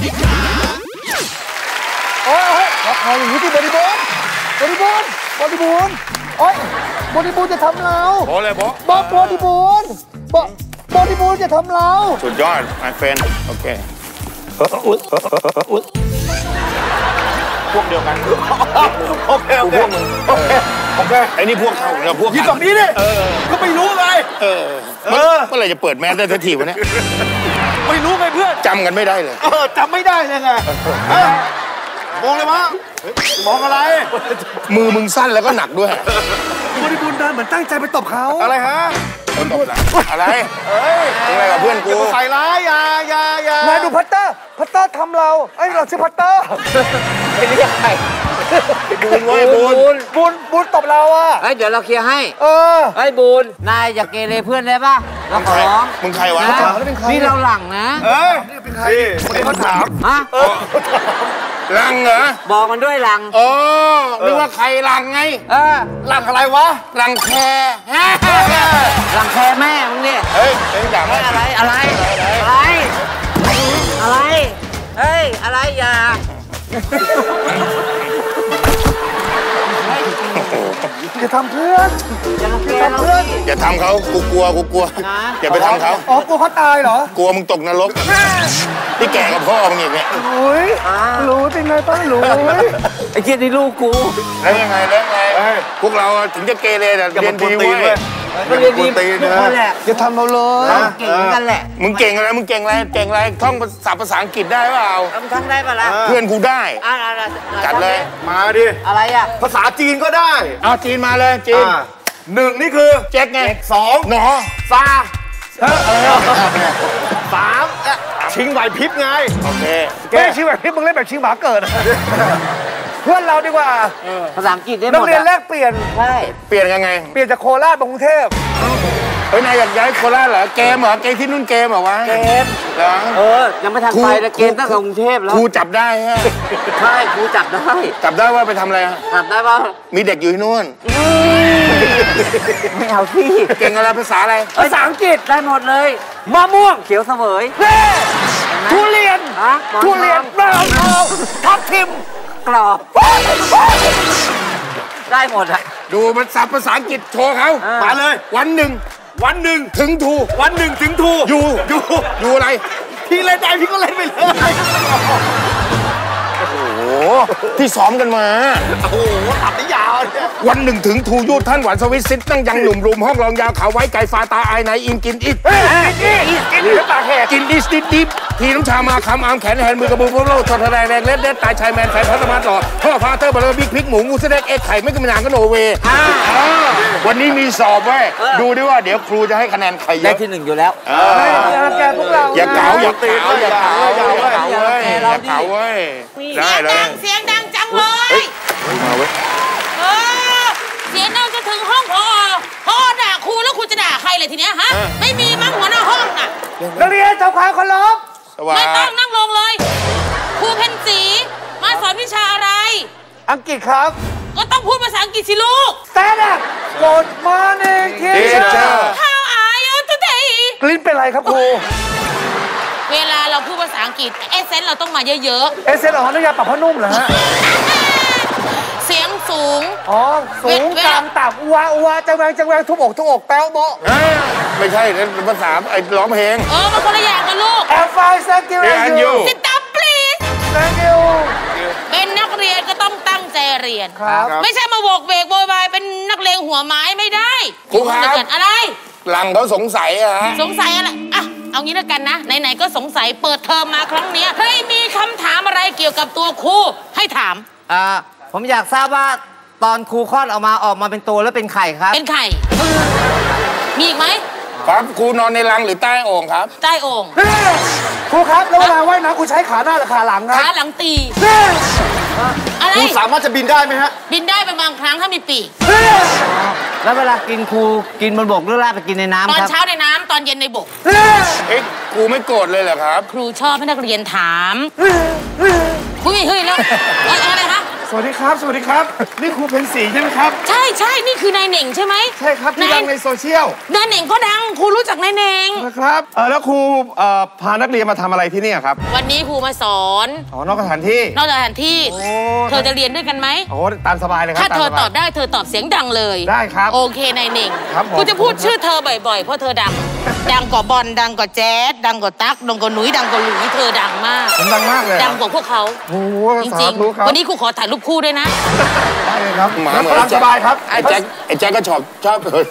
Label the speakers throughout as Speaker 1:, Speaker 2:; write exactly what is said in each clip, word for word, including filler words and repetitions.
Speaker 1: โอ้ยราคาอย่างนี้ที่บริบูรณ์บริบูรณ์บริบูรณ์โอ้ยบริบูรณ์จะทำเรา
Speaker 2: โอ้เลยบอ
Speaker 1: บอกบริบูรณ์บอกบริบูรณ์จะทำเรา
Speaker 2: สุดยอด my friend โอเคพวกเดียวกัน
Speaker 1: โอเคโอเคพวกมึงโอเคโอเค
Speaker 2: ไอ้นี่พวกเขาเนี่ยพวก
Speaker 1: ยี่ฝั่งนี้เนี่ยก็ไม่รู้ไง
Speaker 2: เออเมื่อไหร่จะเปิดแมสได้ทันทีวะเนี่ย
Speaker 1: ไม่รู้ไงเพื่อน
Speaker 2: จำกันไม่ได้เลย
Speaker 1: เออจำไม่ได้เลยไงมองเลยมั้งมองอะไร
Speaker 2: มือมึงสั้นแล้วก็หนักด้วย
Speaker 1: บริบูรณ์เดินเหมือนตั้งใจไปตบเขาอะไรฮะ
Speaker 2: ตบอะไรเฮ้ยอะไรกับเพื่อนกู
Speaker 1: ใส่ร้ายอย่าอย่าอย่านายดูพัตเตอร์พัตเตอร์ทำเราไอ้เราชื่อพัตเตอร์
Speaker 3: ไม่เรียกใคร
Speaker 2: บูนเว้ยบูน
Speaker 1: บูนบูนตบเราอ่ะ
Speaker 3: เฮ้ยเดี๋ยวเราเคลียร์ให้
Speaker 1: เออ
Speaker 3: ไอ้บูนนายอย่าเกเรเพื่อนได้ป่ะเราขอร้อง
Speaker 2: มึงใครวะ
Speaker 3: นี่เราหลังนะ
Speaker 1: เอ้ยนี่เป็นใครคนนี้เขาถาม
Speaker 3: ฮะ
Speaker 2: ลังเหรอ
Speaker 3: บอกมันด้วยลัง
Speaker 2: โอ้นึกว่าใครลังไง
Speaker 3: เออ
Speaker 1: ลังอะไรวะ
Speaker 2: ลังแค
Speaker 3: ลังแคแม่มึงเนี่ย
Speaker 2: เฮ้ยเป็นด่าแม่
Speaker 3: อะไรอะไรอะไรอะไรเฮ้ยอะไรอย่า
Speaker 1: อย่าทำเพื่อน
Speaker 3: อย่าทำเพื่
Speaker 2: อนอย่าทำเขากูกลัวกูกลัวอย่าไปทำเขา
Speaker 1: อ๋อกลัวเขาตายเหรอก
Speaker 2: ลัวมึงตกนรกที่แก่กับพ่อมึงอย่างเงี้ย
Speaker 1: รู้รู้เป็นไงป้ารู้
Speaker 3: ไอ้เจี๊ยนี่ลูกกู
Speaker 2: แล้วยังไงแล้วยังไงพวกเราถึงจะเกเรแต่เรียนดีเว้ย
Speaker 3: มันเรียนดีทุกคนแหละ
Speaker 1: อย่าทำเราเลย
Speaker 3: เก่งกันแหละ
Speaker 2: มึงเก่งอะไรมึงเก่งอะไรเก่งอะไรท่องภาษาภาษาอังกฤษได้เปล่า
Speaker 3: มึงท่องได้ป่ะล่ะ
Speaker 2: เพื่อนกูได้จัดเลยมาดิ
Speaker 3: อะไรอ่ะ
Speaker 1: ภาษาจีนก็ได้
Speaker 2: เอาจีนมาเลยจีน
Speaker 1: หนึ่งนี่คือ
Speaker 2: เจ๊กไง
Speaker 1: สอง
Speaker 2: หนอ
Speaker 1: ซาสามชิงไหวพริบไง
Speaker 2: โอเค
Speaker 1: ไม่ชิงไหวพริบมึงเล่นแบบชิงหมาเกิดเพื่อนเราดีกว่า
Speaker 3: ภาษาอังกฤษได้หมด
Speaker 1: นักเรียนแลกเปลี่ยน
Speaker 3: ใช่
Speaker 2: เปลี่ยนยังไง
Speaker 1: เปลี่ยนจากโคราชมากรุงเทพ
Speaker 2: เฮ้ยนายอยากย้ายโคราชเหรอเกมเหรอเกมที่นู่นเกมเหรอวะ
Speaker 3: เกม
Speaker 2: เหรอ
Speaker 3: เออยังไม่ทันไปนะเกมตั้งแต่กรุงเทพแล้ว
Speaker 2: ครูจับได้ฮะ
Speaker 3: ใช่ครูจับได้
Speaker 2: จับได้ว่าไปทำอะไรฮะ
Speaker 3: จับได้ป่ะ
Speaker 2: มีเด็กอยู่ที่นู่น
Speaker 3: ไม่เอาพี่
Speaker 2: เก่งอะไรภาษาอะไร
Speaker 3: ภาษาอังกฤษได้หมดเลยมะม่วงเขียวเสวย
Speaker 1: ทุเรียนทุเรียนมะนาวทับทิม
Speaker 3: กรอบได้หมดอะ
Speaker 2: ดูมันสับภาษาอังกฤษโชว์เขา
Speaker 1: มาเลย
Speaker 2: วันหนึ่งวันหนึ่งถึงทู
Speaker 1: วันหนึ่งถึงทู
Speaker 2: อยู่อยู่อยู่อะไร
Speaker 1: พี่เล่นได้พี่ก็เล่นไปเลย
Speaker 2: โอ้โหที่ซ้อมกันมา
Speaker 1: โอ้โหตัดได้ยาวเนี่ย
Speaker 2: วันหนึ่งถึงทูยูท่านหวานสวิสซิตตั้งยังหนุ่มรุมห้องรองยาวเขาไว้ไก่ฟ้าตาไอไหนอินกินอิด
Speaker 1: กินอิดปากแหก
Speaker 2: กินอิสดิดดิบทีน้ำชามาคำอามแขนแหนมือกระบุพวกโลกชดแรงแรงเล็ดเล็ดตายชายแมนแฟนพัฒนาต่อพ่อพาเตอร์บอลบิ๊กพริกหมูงูสเต็กเอ็กไข่ไม่กำลังก็โนเววันนี้มีสอบไว้ดูด้วยว่าเดี๋ยวครูจะให้คะแนนใครเยอะ
Speaker 3: ได้ที่หนึ่งอยู่แล้ว
Speaker 1: อย่าแกพวกเรา
Speaker 2: อย่าเก๋าอย่าเก๋าอย่าเก๋าอย่าเก๋าเว้ยอย่าเก๋าเว้ยได้เลย
Speaker 4: เสียงดังจังเลย
Speaker 2: มาเว้ย
Speaker 4: เออเสียงดังจะถึงห้องพอพอด่าครูแล้วครูจะด่าใครเลยทีเนี้ยฮะไม่มีมั้งหัวหน้าห้องน่ะ
Speaker 1: นักเรียนทำความเคารพ
Speaker 4: ไม่ต้องนั่งลงเลยครูเพ็ญศรีมาสอนวิชาอะไร
Speaker 1: อังกฤษครับ
Speaker 4: ก็ต้องพูดภาษาอังกฤษสิลูก
Speaker 1: Stand up Good morning teacher
Speaker 4: How are you today
Speaker 1: กลิ้นเป็นไรครับครู
Speaker 4: เวลาเราพูดภาษาอังกฤษเอเซนเราต้องมาเยอะ
Speaker 1: ๆเอเซนอ๋อน้ำยาปรับผ้านุ่มเหรอฮะ
Speaker 4: เสียงสูง
Speaker 1: อ๋อสูงกลางต่ำอัวอัวจังแวงจังแวงทุบอกทุกอกแป๊วโบ
Speaker 2: ไม่ใช่นั่นภาษาไอ้ร้องเพลง
Speaker 4: เออมันคนละอย่างกันลูก
Speaker 1: F five thank you
Speaker 4: Sit down please
Speaker 1: thank you
Speaker 4: เป็นนักเรียนก็ต้องตั้งใจเรียน
Speaker 1: ครับ
Speaker 4: ไม่ใช่มาโวกเวกโวยวายเป็นนักเลงหัวไม้ไม่ได้
Speaker 2: ครูครับ
Speaker 4: อะไร
Speaker 2: หลังเขาสงสัยอะ
Speaker 4: สงสัยอะไรอ่ะเอางี้แล้วกันนะไหนๆก็สงสัยเปิดเทอมมาครั้งนี้เฮ้ยมีคำถามอะไรเกี่ยวกับตัวครูให้ถาม
Speaker 3: อ่าผมอยากทราบว่าตอนครูคลอดออกมาออกมาเป็นตัวแล้วเป็นไข่ครับ
Speaker 4: เป็นไข่มีอีกไหม
Speaker 2: ครับครูนอนในรังหรือใต้โอ่งครับ
Speaker 4: ใต้โอ่ง
Speaker 1: ครูครับแล้วเวลาว่ายน้ำครูใช้ขาหน้าหรือขาหลังครับ
Speaker 4: ขาหลังตีอะไร
Speaker 1: ครูสามารถจะบินได้ไหมฮะ
Speaker 4: บินได้เป็นบางครั้งถ้ามีปีก
Speaker 3: แล้วเวลากินครูกินบนบกหรือลาไปกินในน้ำครับ
Speaker 4: ตอนเช้าในน้ำตอนเย็นในบก
Speaker 2: เอ๊ะครูไม่โกรธเลยเหรอครับ
Speaker 4: ครูชอบให้นักเรียนถามเฮ้ยเฮ้ยแล้วอะไรคะ
Speaker 2: สวัสดีครับสวัสดีครับนี่ครูเพ็ญศรีใช่ไหมครับ
Speaker 4: ใช่ใช่นี่คือนายเหน่งใช่ไหม
Speaker 2: ใช่ครับที่ดังในโซเชียล
Speaker 4: นายเหน่งก็ดังครูรู้จักนายเหน่ง
Speaker 2: นะครับเออแล้วครูเอ่อพานักเรียนมาทำอะไรที่นี่ครับ
Speaker 4: วันนี้ครูมาสอน
Speaker 2: อ๋อนอกสถานที่
Speaker 4: นอกสถานที่เธอจะเรียนด้วยกันไหม
Speaker 2: โอ้ตามสบายเลยครับ
Speaker 4: ถ้าเธอตอบได้เธอตอบเสียงดังเลย
Speaker 2: ได้ครับ
Speaker 4: โอเคนายเหน่ง
Speaker 2: ครับ
Speaker 4: ครูจะพูดชื่อเธอบ่อยๆเพราะเธอดังดังกว่าบอลดังกว่าแจ๊ดดังกว่าตั๊กดังกว่าหนุ่ยดังกว่าหลุยเธอดังมาก
Speaker 2: ผมดังมากเลย
Speaker 4: ดังกว่าพวกเขา
Speaker 2: โอ้
Speaker 4: จริงๆวันนี้ครูขอถ่ายรูปคู่ด้วยนะ
Speaker 2: ได้เลยครับหมาเหมือนสบายครับไอ้แจ็คไอ้แจ็คก็ชอบชอบเลย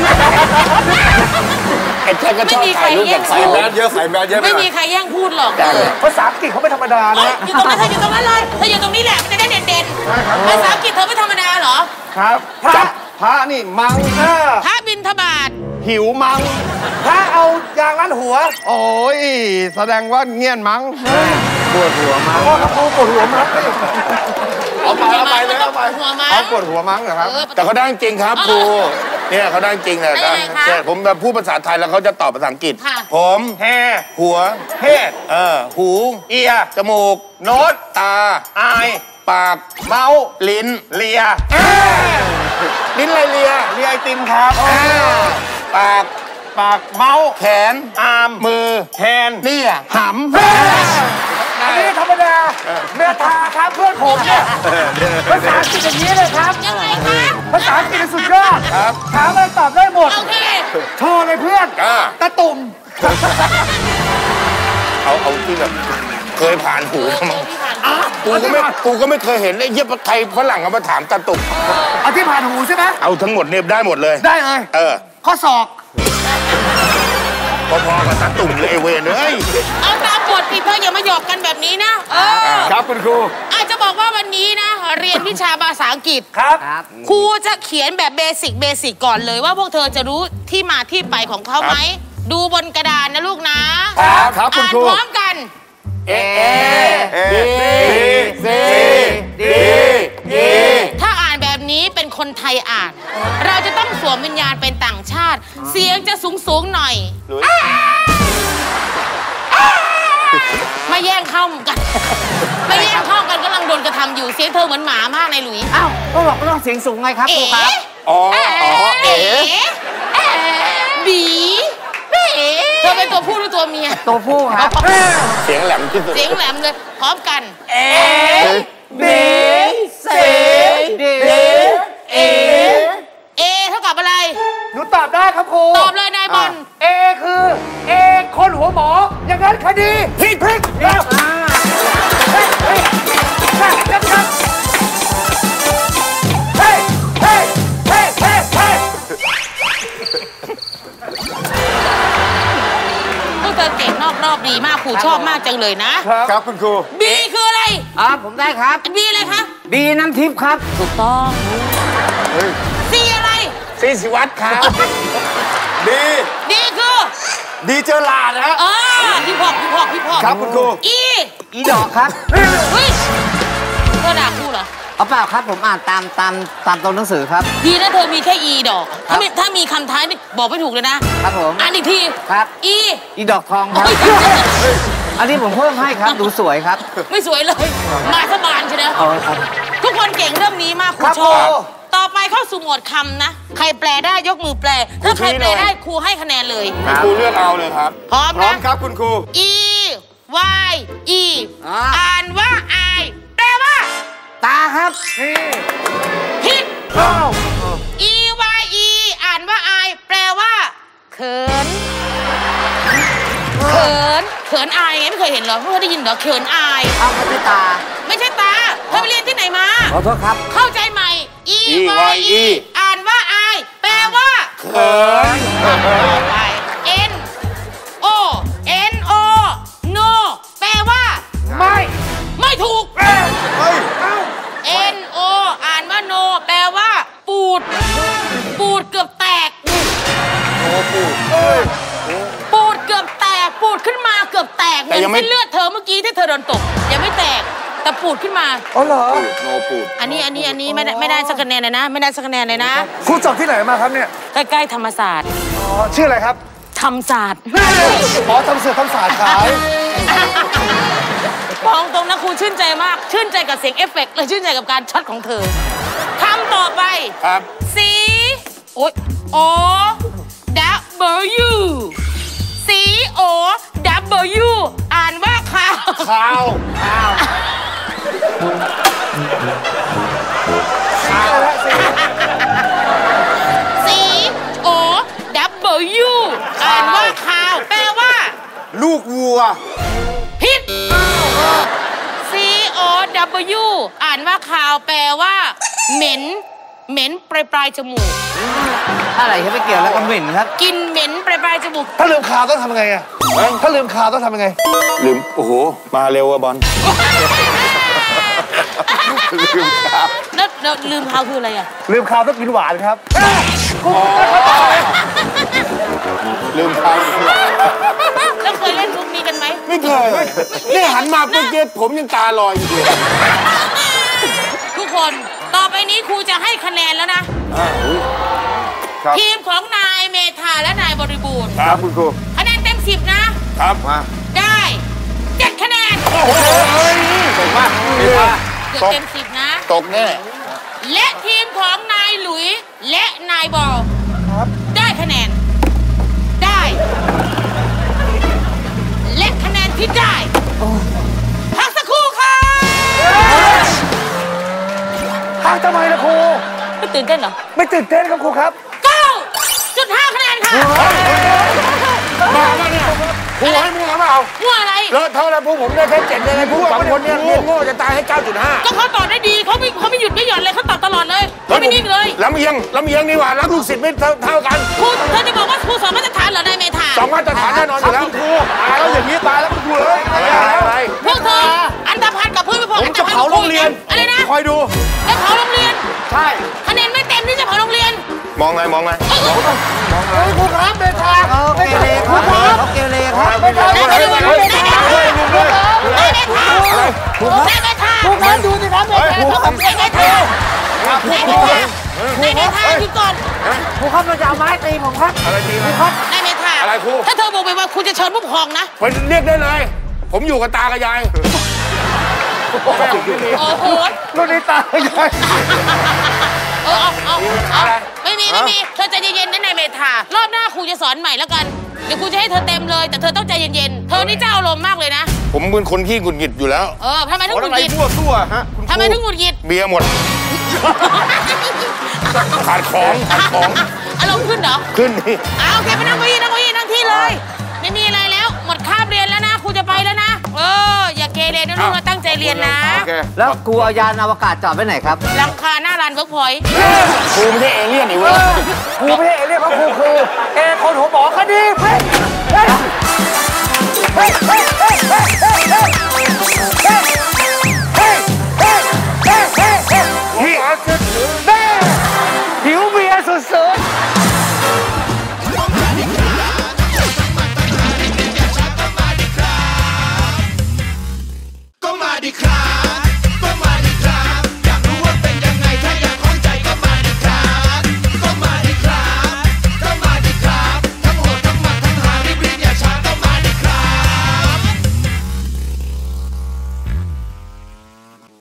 Speaker 2: ไอ้แจ็คก็ชอบถ่ายรูปกับใส่แมสเยอะใส่แมสเยอะ
Speaker 4: ไม่มีใครแย่งพูดหรอก
Speaker 1: ภาษาอังกฤษเขาไม่ธรรมดานะ
Speaker 4: อยู่ตรงนั้นเธออยู่ตรงนั้นเลยเธออยู่ตรงนี้แหละมันจะได้เด่นๆภาษาอังกฤษเธอไม่ธรรมดาเหรอ
Speaker 2: ครับพระพระนี่มัง
Speaker 4: พระบิณฑบาต
Speaker 2: หิวมัง
Speaker 1: พระเอายางรัดหัว
Speaker 2: โอ้ยแสดงว่าเงียนมังปวดหัวมัง
Speaker 1: พ่อครับครูปวดหัวมัง
Speaker 2: เอาไปเอาไปเลยเอาไปเอาปวดหัวมังเหรอครับแต่เขาได้จริงครับครูเนี่ยเขาได้จริงเลยแต่ผมแบบพูดภาษาไทยแล้วเขาจะตอบภาษาอังกฤษผมแฮหัวเฮดเออหูเอียจมูกโน้ตตาอายปากเมาส์ลิ้นเลียลิ้นอะไรเลียเลียไอติมครับปากปากเมาส์แขนอามมือแฮนนี่อ่ะหำ
Speaker 1: อันนี้ธรรมดาเมตาครับเพื่อนผมเนี่ยภาษาอังกฤษอย่างนี้เลยครับ
Speaker 4: ยังไงคะ
Speaker 1: ภาษาอังกฤษสุดยอดถามอะไรตอบได้หมด
Speaker 4: โอเค
Speaker 1: โชว์เลยเพื่อนตะตุ่ม
Speaker 2: เอาเอาที่แบบเคยผ่านหูมั้งกูก็ไม่กูก็ไม่เคยเห็นไอ้เยี่ยใครฝรั่งเอามาถามตะตุ่ม
Speaker 1: เอาที่ผ่านหูใช่ไหม
Speaker 2: เอาทั้งหมดเนี่ยได้หมดเลย
Speaker 1: ได้เลย
Speaker 2: เออ
Speaker 1: ข้อศอก
Speaker 2: พอๆกับตะตุ่มเลยไอเวรเอ้ย
Speaker 4: เอาตามบทพี่เพื่ออย่ามาหยอกกันแบบนี้นะเออ
Speaker 2: ครับคุณครู
Speaker 4: อาจจะบอกว่าวันนี้นะเรียนวิชาภาษาอังกฤษ
Speaker 1: ครับ
Speaker 4: ครูจะเขียนแบบเบสิกเบสิกก่อนเลยว่าพวกเธอจะรู้ที่มาที่ไปของเขาไหมดูบนกระดานนะลูกนะครับ
Speaker 2: ครับคุณครู
Speaker 4: อ่านพร้อมกัน
Speaker 2: เอเอบีซีดีอี
Speaker 4: ถ้าอ่านแบบนี้เป็นคนไทยอ่านเราจะต้องสวมวิญญาณเป็นต่างชาติเสียงจะสูงสูงหน่อยไม่แย่งเข้ากันไม่แย่งเข้ากันกำลังโดนกระทำอยู่เสียงเธอเหมือนหมามากในหลุย
Speaker 1: อ้าวก็บอกก็ต้องเสียงสูงไงครับครูครับ
Speaker 2: อ๋อเอ๋
Speaker 4: บีเธอเป็นตัวผู้หรือตัวเมีย
Speaker 1: ตัวผู้ครับ
Speaker 2: เสียงแหลมที่สุด
Speaker 4: เสียงแหลมเลยพร้อมกัน
Speaker 1: เอบีซีดีเอ
Speaker 4: เอเท่ากับอะไร
Speaker 1: หนูตอบได้ครับครู
Speaker 4: ตอบเลยนายบอล
Speaker 1: เอคือเอคนหัวหมออย่างนั้นคดีพลิกพลิกแล้วเฮ้ยเฮ้ยเฮ้ยเฮ้ยเฮ้ยเฮ้ยเฮ้ยเฮ้ยเฮ้ย
Speaker 4: พวกเธอเก่งนอกรอบดีมากครูชอบมากจังเลยนะครับ
Speaker 2: คุณครู
Speaker 4: บีคืออะไร
Speaker 1: อ๋อผมได้ครับ
Speaker 4: บีอะไรคะ
Speaker 1: บีน้ำทิพย์ครับ
Speaker 4: ถูกต้องซีอะไร
Speaker 2: ซีสิวัตรครับดี
Speaker 4: ดีคือ
Speaker 2: ดีเจอหลาดนะ
Speaker 4: เออพี่พอกพี่พอกพี่พอก
Speaker 2: ครับคุณครู
Speaker 4: อี
Speaker 1: อีดอกครับ
Speaker 4: เฮ้ยเธอด่าครูเหรอ
Speaker 1: เอาเปล่าครับผมอ่านตามตามตามตัวหนังสือครับ
Speaker 4: ดีนะเธอมีแค่อีดอกถ้าถ้ามีคำท้ายนี่บอกไม่ถูกเลยนะครับ
Speaker 1: ผม
Speaker 4: อ่านอีกที
Speaker 1: ครับ
Speaker 4: อี
Speaker 1: อีดอกทองครับอันนี้ผมเพิ่มให้ครับดูสวยครับ
Speaker 4: ไม่สวยเลยมาสบานใช่ไหมทุกคนเก่งเรื่องนี้มากครูชอบต่อไปเข้าสู่หมวดคำนะใครแปลได้ยกมือแปลถ้าใครแปลได้ครูให้คะแนนเลย
Speaker 2: ครูเลือกเอาเลยครับ
Speaker 4: พร้อมนะ
Speaker 2: พร้อมครับคุณครู
Speaker 4: E Y E อ่านว่าไอแปลว่า
Speaker 1: ตาครับ
Speaker 4: ผิด E Y E อ่านว่าไอแปลว่าเขินเขินเขินอายไงไม่เคยเห็นเหรอไม่เคยได้ยินเหรอเขินอาย
Speaker 1: อ้าวไม่ใช่ตา
Speaker 4: ไม่ใช่ตาเธอไปเรียนที่ไหนมา
Speaker 1: ขอโทษครับ
Speaker 4: เข้าใจใหม่ E Y E อ่านว่าอายแปลว่า
Speaker 2: เขิน
Speaker 4: ไป N O N O no แปลว่า
Speaker 1: ไม่
Speaker 4: ไม่ถูก
Speaker 2: เฮ้ย
Speaker 4: N O อ่านว่า no แปลว่าปูดปูดเกือบแตก
Speaker 2: โอ้ปูด
Speaker 4: ปูดเกือบแตกปูดขึ้นมาเกือบแตกเหมือนเส้นเลือดเธอเมื่อกี้ที่เธอโดนตกยังไม่แตกแต่ปูดขึ้นมา
Speaker 1: อ๋อเหรอ
Speaker 2: โนปูด
Speaker 4: อันนี้อันนี้อันนี้ไม่ได้ไม่ได้สักคะแนนเลยนะไม่ได้สักคะแนนเลยนะ
Speaker 1: ครูจบที่ไหนมาครับเนี่ย
Speaker 4: ใกล้ๆธรรมศาสตร์
Speaker 1: อ๋อชื่ออะไรครับ
Speaker 4: ธรรมศาสตร์
Speaker 1: อ๋อทำเสือทำศาสตร์ขาย
Speaker 4: มองตรงนะครูชื่นใจมากชื่นใจกับเสียงเอฟเฟกต์และชื่นใจกับการช็อตของเธอคำต่อไป
Speaker 2: ครับ
Speaker 4: C โอ๊ย O W C O W อ่านว่าข่าว
Speaker 2: ข่าวข่าวข่าว
Speaker 4: C O W อ่านว่าข่าวแปลว่า
Speaker 2: ลูกวัว
Speaker 4: ผิด C O W อ่านว่าข่าวแปลว่าเหม็นเหม็นปลายปลายจมูก
Speaker 3: อะไรที่ไม่เกี่ยวแล้วกับเหม็นครับ
Speaker 4: กินเหม็นปลายปลายจมูก
Speaker 1: ถ้าลืมข่าวต้องทำไงอะถ้าลืมข่าวต้องทำยังไง
Speaker 2: ลืมโอ้โหมาเร็วอะบอล
Speaker 4: ลืมข่าวแล้วลืมข่าวคืออะไรอะ
Speaker 1: ลืมข่าวต้องกินหวานครับ
Speaker 2: ลืมข่าว
Speaker 4: แล้วเคยเล่นมุกนี้กันไหม
Speaker 2: ไม่เคยนี่หันมาเมื่อกี้ผมยังตาลอยอยู่เลย
Speaker 4: ทุกคนต่อไปนี้ครูจะให้คะแนนแล้วนะทีมของนายเมธาและนายบริบูรณ์
Speaker 2: ครับคุณครู
Speaker 4: คะแนนเต็มสิบนะครับ
Speaker 2: มา
Speaker 4: ได้เจ็ดคะแนน
Speaker 2: โอ้โหตกมากเมธา
Speaker 4: เต็มสิบนะ
Speaker 2: ตกแน่
Speaker 4: และทีมของนายหลุยและนายบอลได้คะแนนได้และคะแนนที่ได้พักสักครู่ค่ะ
Speaker 1: พักทำไมล่ะครู
Speaker 4: ไม่ตื่นเต้นเหรอ
Speaker 1: ไม่ตื่นเต้นครับครูครับ
Speaker 4: เก้าจุดห้า คะแนนค่ะ
Speaker 2: มาเนี่ยครูให้มั่วเปล่า
Speaker 4: มั่วอะไร
Speaker 2: เลอะเทอะแล้วพวกผมได้แค่เจ็ดเลยไงพวกสองคนเนี่ยเรียนโง่จะตายให้ เก้าจุดห้า
Speaker 4: ก็เขาตอบได้ดีเขาไม่เขาไม่หยุดไม่หย่อนเลยเขาตอบตลอดเลยเขาไม่นิ่งเลย
Speaker 2: ลำเอียงลำเอียงนี่หว่ารักลูกศิษย์ไม่เท่ากัน
Speaker 4: ครูเธอจะบอกว่าครูสอนมาตรฐานเหรอนายเมธา
Speaker 2: สองมาตรฐานแน่นอนอยู่แล้ว
Speaker 1: ครูตายแล้วอย่างนี้ตายแล้วคุณครูเลย
Speaker 2: อะไร
Speaker 4: พวกเธออันธพาลกับเพื่อนไม่พอ
Speaker 1: ผมจะเผาโรงเรียน
Speaker 4: อะไรนะ
Speaker 1: คอยดู
Speaker 4: จะเผาโรงเรียน
Speaker 1: ใช่
Speaker 4: คะแนนไม่เต็มที่จะเผาโรงเรียน
Speaker 2: มองไงมองไง
Speaker 1: มองไงครูครับเมธา
Speaker 3: เกเรครับเกเรครับ
Speaker 1: เมธาเมธาเมธาเมธาเมธาครูครับดูสิครับเมธา
Speaker 4: เขาผมเมธาเมธาเมธาดูก่อน
Speaker 3: ครูครับเราจะเอาไม้ตีผมครับ
Speaker 2: อะไรตี
Speaker 3: ครูครับ
Speaker 4: นายเมธา
Speaker 2: อะไรครู
Speaker 4: ถ้าเธอบอกไปว่าคุณจะเชิญผู้ปกครองนะ
Speaker 2: ไปเรียกได้เลยผมอยู่กับตากับยาย
Speaker 4: โอ้โห
Speaker 1: รุ่นนี้ตากับยาย
Speaker 4: เออเอาเอาเอาไม่มีไม่มีเธอใจเย็นๆนะนายเมธารอบหน้าครูจะสอนใหม่แล้วกันเดี๋ยวครูจะให้เธอเต็มเลยแต่เธอต้องใจเย็นๆเธอนี่เจ้าอารมณ์มากเลยนะ
Speaker 2: ผมเป็นคนขี้หงุดหงิดอยู่แล้ว
Speaker 4: เออทำไมถึงหงุดหงิด
Speaker 1: ทั่วทั่วฮะ
Speaker 4: ทำไมถึงหงุดหงิด
Speaker 2: เบียร์หมดขาดของขาดของ
Speaker 4: อารมณ์ขึ้นเหรอ
Speaker 2: ขึ้นนี่
Speaker 4: เอาโอเคไปนั่งเก้าอี้นั่งเก้าอี้นั่งที่เลยไม่มีอะไรแล้วหมดคาบเรียนแล้วนะครูจะไปแล้วนะเอออย่าเกเรนะลูกเราตั้งใจเรียนนะ
Speaker 3: แล้วครูเอายานอวกาศจอดไว้ไหนครับ
Speaker 4: หลังคาหน้าร้านเวิร์กพอยต์
Speaker 2: ครูไม่ใช่เอเลี่ยนนี่เว้ย
Speaker 1: ครูไม่ใช่เอเลี่ยนเพราะครูคือเอคนหัวหมอคดีเฮ้ยเฮ้ยเฮ้ยเฮ้ยเฮ้ยเฮ้ยเฮ้ยเฮ้ยเฮ้ยเฮ้ยเฮ้ยเฮ้ยเฮ้ยเฮ้ยหิวแม่หิวเบียร์สุดๆ
Speaker 5: ก็มาดิครับ